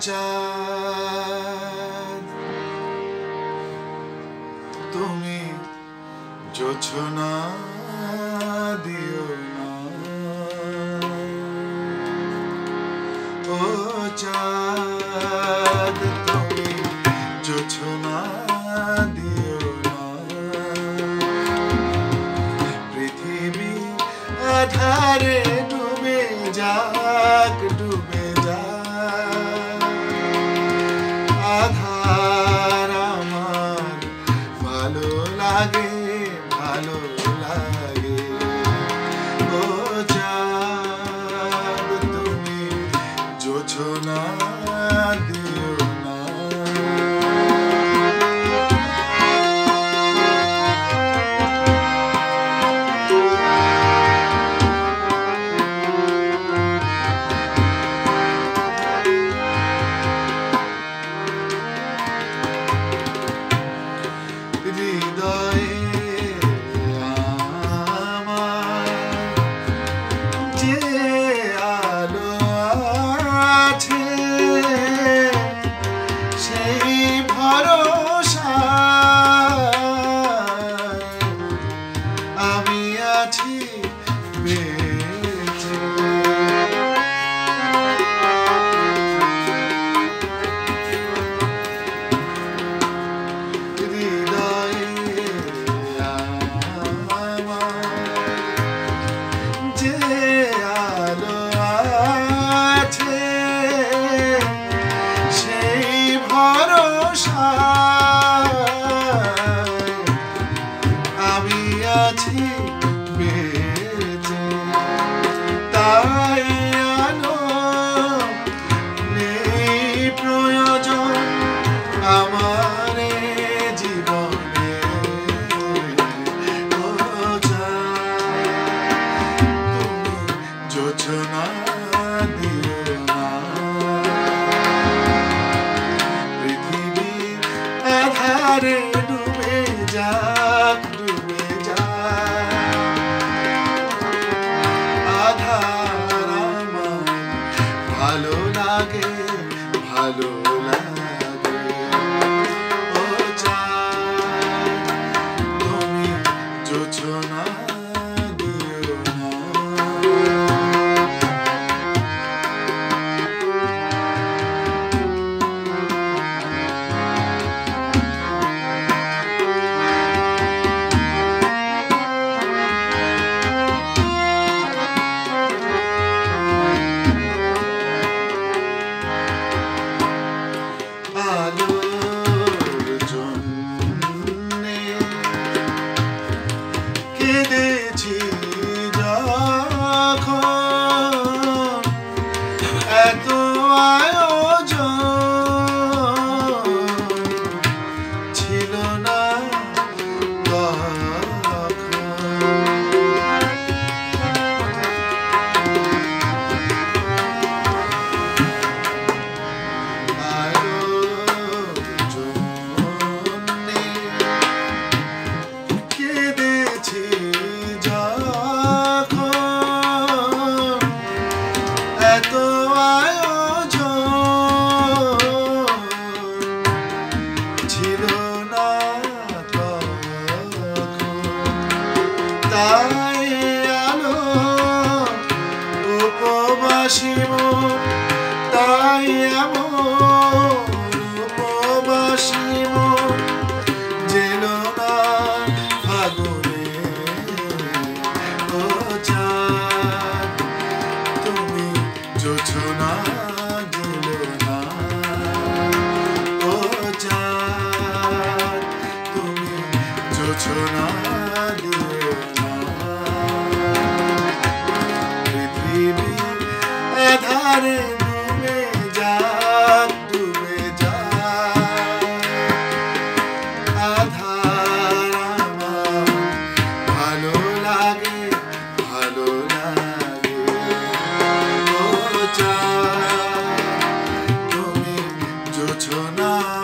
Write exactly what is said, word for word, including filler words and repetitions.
চাঁদ তুমি জোছনা দিও না ও চাঁদ তুমি জোছনা দিও না পৃথিবী আধারে ডুবে যাক ডুবে যাক আধার আমার ভালো লাগে ভালো লাগে ও চাঁদ তুমি জোছনা দিও না হৃদয়ে আমার যে আলো আছে সেই ভরসায় আমি আছি বেঁচে আমি আছি বেঁচে তাই আলো নেই প্রয়োজন আমার জীবনে ও চাঁদ তুমি জোছনা দিও না পৃথিবী আধারে ডুবে যাক ডুবে যাক আধার আমার ভালো লাগে ভালো লাগে ও চাঁদ তুমি জোছনা দিও না আলোর জন্যে কেঁদেছি যখন এত আয়োজন ছিল না এত আয়োজন ছিল না তাই আলো উপবাসী মন তাই এমন উপবাসী মন যেন না ফাগুনে ও চাঁদ তুমি জোছনা দিলো না ও চাঁদ তুমি জোছনা দিও না পৃথিবী আধারে ডুবে যাক ডুবে যাক আধার আমার ভালো লাগে ভালো লাগে ও চাঁদ তুমি জোছনা